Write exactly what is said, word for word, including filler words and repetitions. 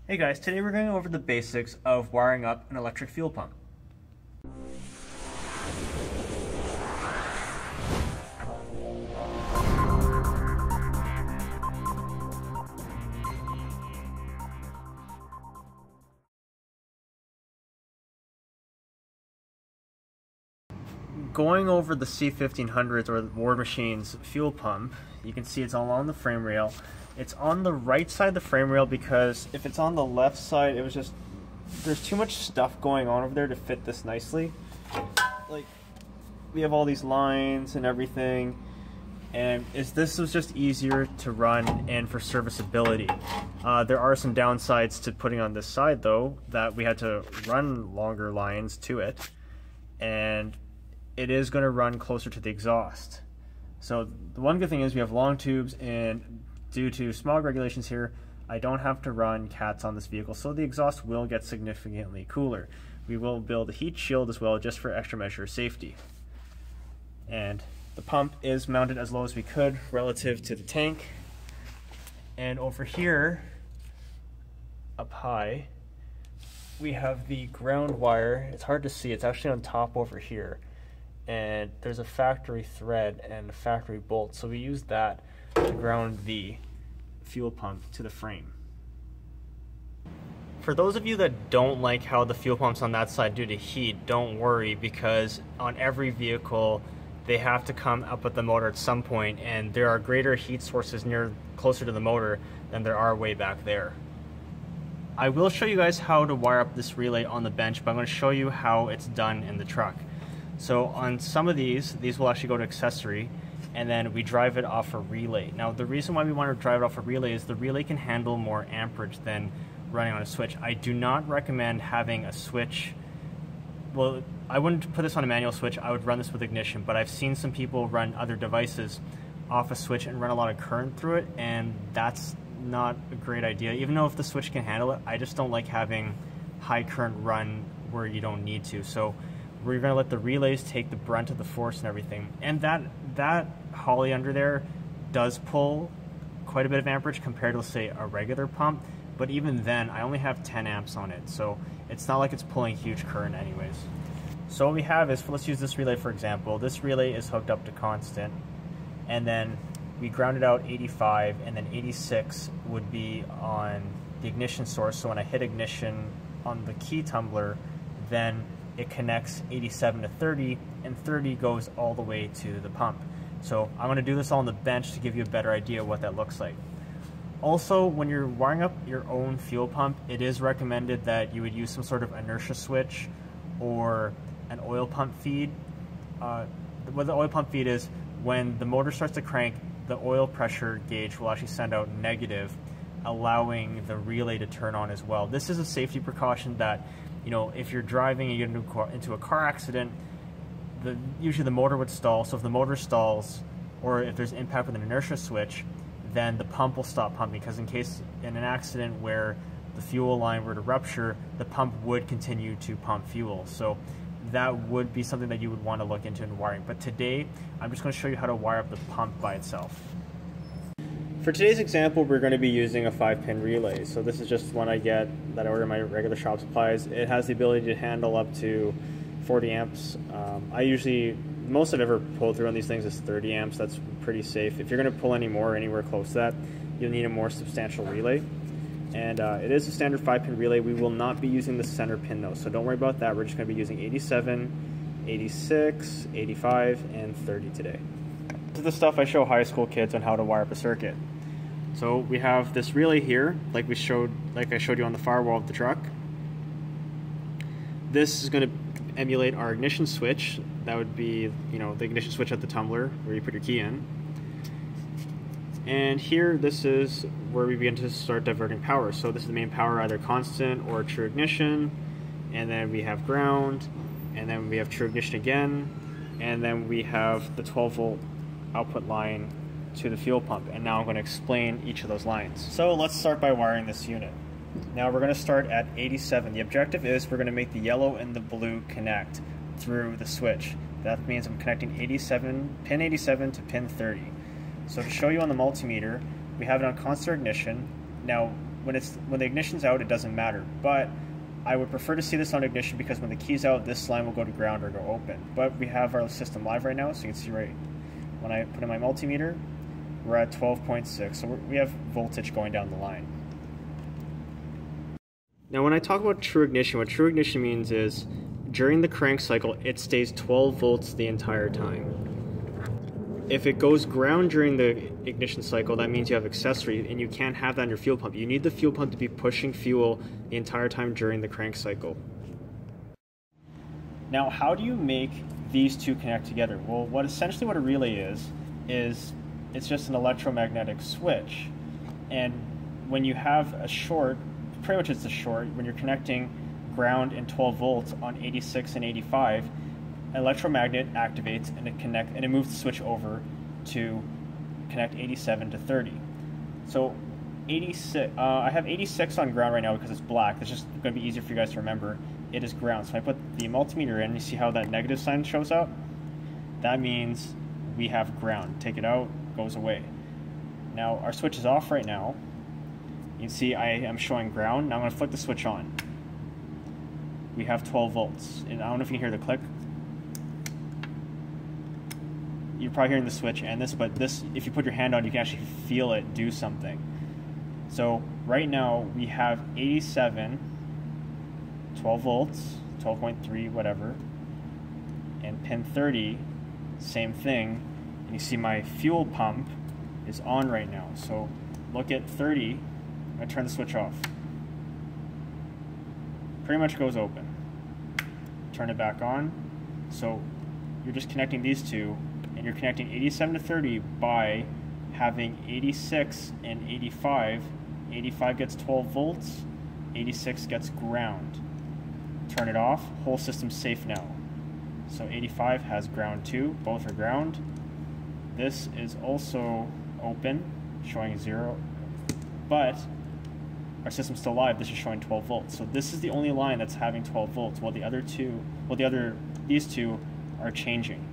Hey guys, today we're going over the basics of wiring up an electric fuel pump. Going over the C fifteen hundreds or War Machine's fuel pump, you can see it's all on the frame rail. It's on the right side of the frame rail because if it's on the left side, it was just, there's too much stuff going on over there to fit this nicely. Like, we have all these lines and everything, and is this was just easier to run and for serviceability. Uh, there are some downsides to putting on this side though, that we had to run longer lines to it, and it is going to run closer to the exhaust. So the one good thing is we have long tubes, and due to smog regulations here, I don't have to run cats on this vehicle, so the exhaust will get significantly cooler. We will build a heat shield as well, just for extra measure of safety. And the pump is mounted as low as we could relative to the tank. And over here, up high, we have the ground wire. It's hard to see, it's actually on top over here. And there's a factory thread and a factory bolt, so we use that to ground the fuel pump to the frame. For those of you that don't like how the fuel pump's on that side due to heat, don't worry, because on every vehicle they have to come up with the motor at some point, and there are greater heat sources near closer to the motor than there are way back there. I will show you guys how to wire up this relay on the bench, but I'm going to show you how it's done in the truck. So on some of these, these will actually go to accessory, and then we drive it off a relay. Now the reason why we want to drive it off a relay is the relay can handle more amperage than running on a switch. I do not recommend having a switch. Well, I wouldn't put this on a manual switch, I would run this with ignition, but I've seen some people run other devices off a switch and run a lot of current through it, and that's not a great idea. Even though if the switch can handle it, I just don't like having high current run where you don't need to. So we're going to let the relays take the brunt of the force and everything. And that that Holly under there does pull quite a bit of amperage compared to, let's say, a regular pump. But even then, I only have ten amps on it, so it's not like it's pulling huge current anyways. So what we have is, let's use this relay for example. This relay is hooked up to constant, and then we grounded out eighty-five, and then eighty-six would be on the ignition source. So when I hit ignition on the key tumbler, then it connects eighty-seven to thirty, and thirty goes all the way to the pump. So I'm going to do this all on the bench to give you a better idea of what that looks like. Also, when you're wiring up your own fuel pump, it is recommended that you would use some sort of inertia switch or an oil pump feed. Uh, what the oil pump feed is, when the motor starts to crank, the oil pressure gauge will actually send out negative, allowing the relay to turn on as well. This is a safety precaution that, you know, if you're driving and you get into a car, into a car accident, the, usually the motor would stall. So if the motor stalls, or if there's impact with an inertia switch, then the pump will stop pumping, because in case in an accident where the fuel line were to rupture, the pump would continue to pump fuel. So that would be something that you would want to look into in wiring. But today, I'm just going to show you how to wire up the pump by itself. For today's example, we're going to be using a five pin relay. So this is just one I get that I order in my regular shop supplies. It has the ability to handle up to forty amps. Um, I usually, most I've ever pulled through on these things is thirty amps. That's pretty safe. If you're going to pull any more anywhere close to that, you'll need a more substantial relay. And uh, it is a standard five pin relay. We will not be using the center pin though, so don't worry about that. We're just going to be using eighty-seven, eighty-six, eighty-five, and thirty today. This is the stuff I show high school kids on how to wire up a circuit. So we have this relay here, like we showed, like I showed you on the firewall of the truck. This is going to emulate our ignition switch. That would be, you know, the ignition switch at the tumbler where you put your key in. And here, this is where we begin to start diverting power. So this is the main power, either constant or true ignition. And then we have ground, and then we have true ignition again. And then we have the twelve volt output line to the fuel pump. And now I'm going to explain each of those lines. So let's start by wiring this unit. Now we're going to start at eighty-seven. The objective is we're going to make the yellow and the blue connect through the switch. That means I'm connecting eighty-seven, pin eighty-seven to pin thirty. So to show you on the multimeter, we have it on constant ignition. Now when it's when the ignition's out, it doesn't matter. But I would prefer to see this on ignition because when the key's out, this line will go to ground or go open. But we have our system live right now, so you can see right when I put in my multimeter, we're at twelve point six, so we're, we have voltage going down the line. Now when I talk about true ignition, what true ignition means is during the crank cycle, it stays twelve volts the entire time. If it goes ground during the ignition cycle, that means you have accessory, and you can't have that on your fuel pump. You need the fuel pump to be pushing fuel the entire time during the crank cycle. Now, how do you make these two connect together? Well, what essentially what a relay is, is it's just an electromagnetic switch. And when you have a short, pretty much it's a short, when you're connecting ground and twelve volts on eighty-six and eighty-five, electromagnet activates and it connect and it moves the switch over to connect eighty-seven to thirty. So eighty-six, uh, I have eighty-six on ground right now because it's black. It's just going to be easier for you guys to remember. It is ground. So I put the multimeter in. You see how that negative sign shows up? That means we have ground. Take it out, goes away. Now our switch is off right now. You can see I am showing ground. Now I'm going to flip the switch on. We have twelve volts, and I don't know if you can hear the click. You're probably hearing the switch and this, but this, if you put your hand on, you can actually feel it do something. So right now we have eighty-seven, twelve volts, twelve point three, whatever, and pin thirty, same thing. And you see my fuel pump is on right now. So look at thirty. I'm gonna turn the switch off. Pretty much goes open. Turn it back on. So you're just connecting these two. And you're connecting eighty-seven to thirty by having eighty-six and eighty-five. eighty-five gets twelve volts, eighty-six gets ground. Turn it off, whole system's safe now. So eighty-five has ground too, both are ground. This is also open, showing zero, but our system's still live. This is showing twelve volts. So this is the only line that's having twelve volts, while the other two, well the other, these two are changing.